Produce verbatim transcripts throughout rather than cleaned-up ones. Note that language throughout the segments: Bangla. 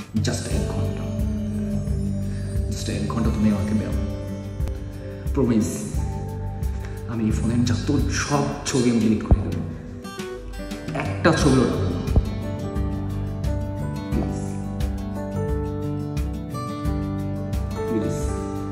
জাস্ট এক ঘন্টা, জাস্ট এক ঘন্টা তুমি আমাকে দাও। প্রমিস, আমি এই ফোনের যত সব ছবি আমি ডিলিট করে দেবো, একটা ছবিও রাখবো না। প্লিজ।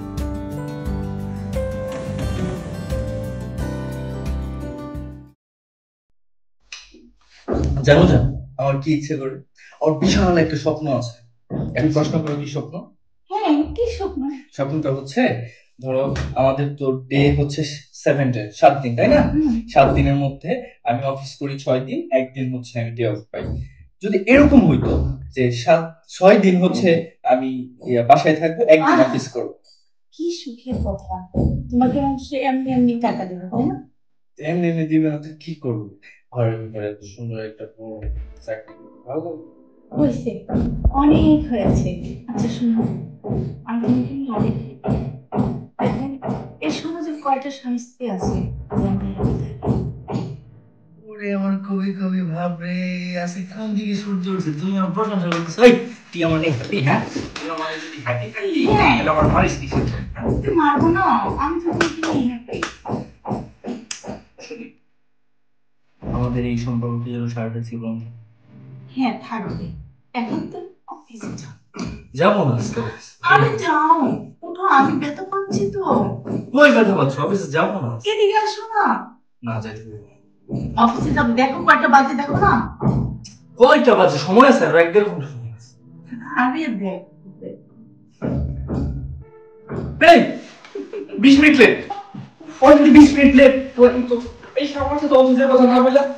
জানো জান আমার কি ইচ্ছে করে? আমার বিশাল একটা স্বপ্ন আছে। এখন প্রশ্ন করো কি স্বপ্ন? হ্যাঁ, কি স্বপ্ন? স্বপ্নটা হচ্ছে, ধরো আমাদের তো ডে হচ্ছে সেভেন ডে, সাত দিন, তাই না? সাত দিনের মধ্যে আমি অফিস করি ছয় দিন, একদিন হচ্ছে আমি ডে অফ পাই। যদি এরকম হইতো যে সাত ছয় দিন হচ্ছে আমি বাসায় থাকবো, একদিন অফিস করবো। কি সুখের কথা! তোমাকে এমনি এমনি টাকা দেবো, তাই না? এমনি এমনি দিবে না তো কি করবো? ঘরের ভিতরে এত সুন্দর একটা বড় চাকরি, ভালো হয়েছে, অনেক হয়েছে। আচ্ছা শোনো, আমি দেখেন এই সমাজে কয়টা স্বামী স্ত্রী আছে? ওরে আমার কবি কবি ভাব রে, আজকে কোন দিকে সূর্য উঠছে? তুমি আমার প্রশংসা করতেছো। এই তুই আমার একটি, হ্যাঁ তুই আমার যদি হ্যাপি খাইলি তাহলে আমার মারিস কি? তুই মারবো না, আমি তো তোমাকে হ্যাপি। আমাদের এই সম্পর্কটি যেন সারাটা জীবন হ্যাঁ থাকবে। এখন তো অফিসে যাও। যাবো না। আরে যাও, ওঠো, আমি ব্যথা পাচ্ছি তো। কই ব্যথা পাচ্ছ? অফিসে যাবো না। এদিকে আসো না। না যাইতে অফিসে যাবো, দেখো কয়টা বাজে, দেখো না। কয়টা বাজে? সময় আছে আর এক দেড় ঘন্টা সময় আছে। আরে দেখ, এই বিশ মিনিট লেট, অলরেডি বিশ মিনিট লেট। তো এই সমস্যা তো অফিসের কথা না বললা।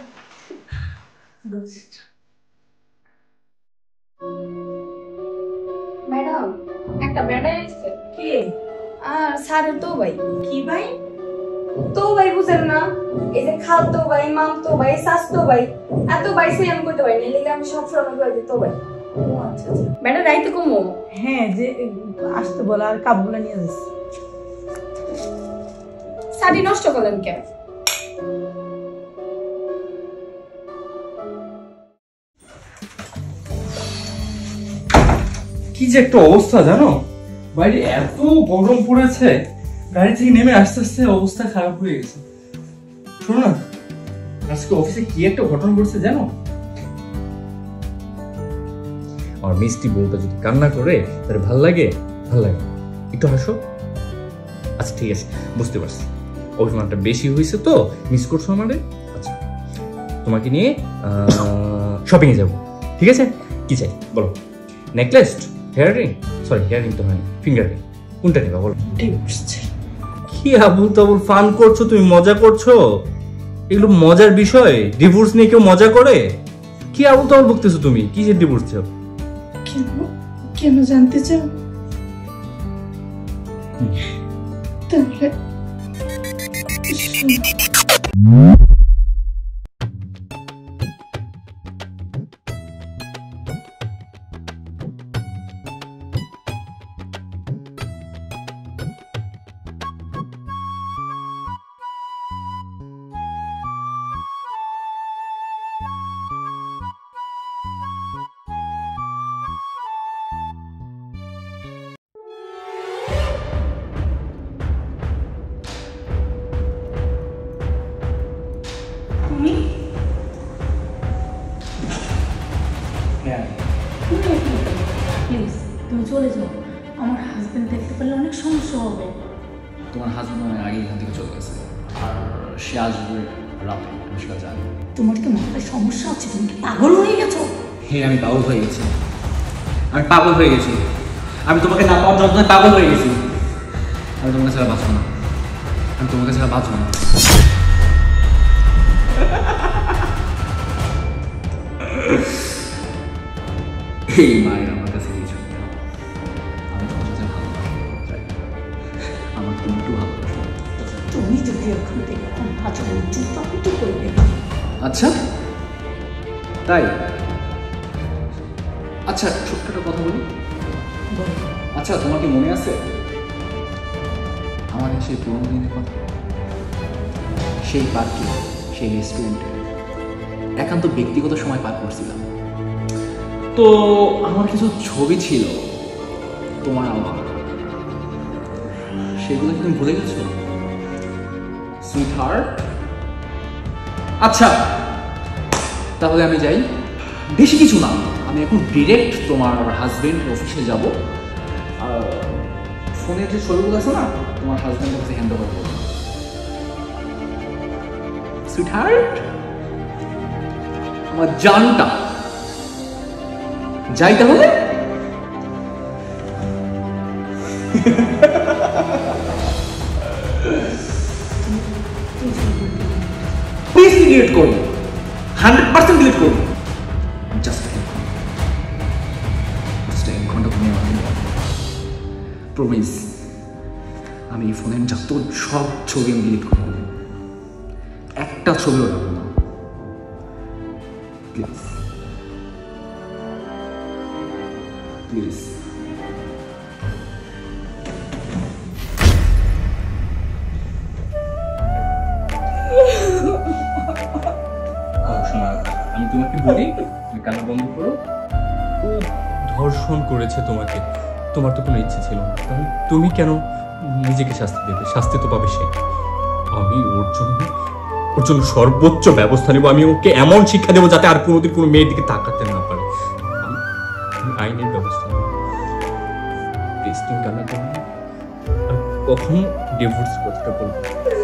ম্যাডাম, একটা বেড়া এসেছে। কে? আর স্যারের তো ভাই। কি ভাই? তো ভাই বুঝেন না? এই যে খাল তো ভাই, মাম তো ভাই, শাস তো ভাই, এত ভাই সে আমি করতে পারি না, লিখে আমি সব সময় করে দিই তো ভাই। ও আচ্ছা আচ্ছা। বেড়া রাইতে কমো। হ্যাঁ, যে আসতে বলা আর কাপগুলো নিয়ে যাচ্ছে। শাড়ি নষ্ট করলেন কেন? কি যে একটা অবস্থা জানো, বাইরে এত গরম পড়েছে, গাড়ি থেকে নেমে আস্তে আস্তে অবস্থা খারাপ হয়ে গেছে। শোনো না, আজকে অফিসে কি একটা ঘটনা ঘটছে জানো? আমার মিষ্টি বউটা যদি কান্না করে তাহলে ভাল লাগে? ভাল লাগে, একটু হাসো। আচ্ছা ঠিক আছে, বুঝতে পারছি অভিমানটা বেশি হয়েছে তো, মিস করছো আমারে। আচ্ছা, তোমাকে নিয়ে শপিং এ যাবো, ঠিক আছে? কি চাই বলো? Necklace, hair ring, sorry hair ring তো হয়, ফিঙ্গার রিং, কোনটা নেবা বলো? কি আবুল তাবুল ফান করছো তুমি, মজা করছো? এগুলো মজার বিষয়? ডিভোর্স নিয়ে কেউ মজা করে? কি আবুল তাবুল বকতেছো তুমি? কি যে ডিভোর্স চাও? কেন কেন জানতে চাও? তাহলে তুমি প্লিজ তুমি চলে যাও, আমার হাজবেন্ড দেখতে পেলে অনেক সমস্যা হবে। তোমার হাজবেন্ড অনেক আগে এখান থেকে চলে গেছে, আর সে আসবে রাতে, আমি সেটা জানি। তোমার কি মাথায় সমস্যা আছে? তুমি কি পাগল হয়ে গেছো? হ্যাঁ আমি পাগল হয়ে গেছি, আমি পাগল হয়ে গেছি, আমি তোমাকে না পাওয়ার যন্ত্রণায় পাগল হয়ে গেছি। আমি তোমার কাছে আর বাঁচবো না, আমি তোমার কাছে আর বাঁচবো না। এই মায়ের আমার কাছে কিছু, আমি তোমার সাথে ভালোবাসবো চাই, আমার তুমি একটু ভালোবাসো। তুমি যদি এখন থেকে আচরণ তখন কি করবে? আচ্ছা তাই? আচ্ছা ছোট্ট একটা কথা বলি। আচ্ছা তোমার কি মনে আছে আমাদের সেই পুরোনো দিনের কথা? সেই পার্কে, সেই রেস্টুরেন্টে একান্ত ব্যক্তিগত সময় পার করছিলাম। তো আমার কিছু ছবি ছিল তোমার আমার, সেগুলো কি তুমি ভুলে গেছো সুইটহার্ট? আচ্ছা তাহলে আমি যাই, বেশি কিছু না, আমি এখন ডিরেক্ট তোমার হাজবেন্ড অফিসে যাব, আর ফোনে যে ছবিগুলো আছে না তোমার হাজবেন্ড অফিসে হ্যান্ড ওভার করবো। সুইটহার্ট, আমার জানটা, যাই তাহলে। প্লিজ ডিলিট করুন, হান্ড্রেড পার্সেন্ট ডিলিট করুন। জাস্ট এক ঘন্টা ঘুমিয়ে প্রমিস, আমি এই ফোনের যত সব ছবি আমি ডিলিট করব, একটা ছবিও রাখবো না প্লিজ প্লিজ। আমি তোমাকে বলি তুমি কান্না বন্ধ করো। ও ধর্ষণ করেছে তোমাকে, তোমার তো কোনো ইচ্ছে ছিল না, তাহলে তুমি কেন নিজেকে শাস্তি দেবে? শাস্তি তো পাবে সে। আমি ওর জন্য ওর জন্য সর্বোচ্চ ব্যবস্থা নেব, আমি ওকে এমন শিক্ষা দেবো যাতে আর কোনোদিন কোনো মেয়ের দিকে তাকাতে না পারে। আমি আইনের ব্যবস্থা নেব। প্লিজ তুমি কান্না করো না, কখনো ডিভোর্স কথাটা বলবো।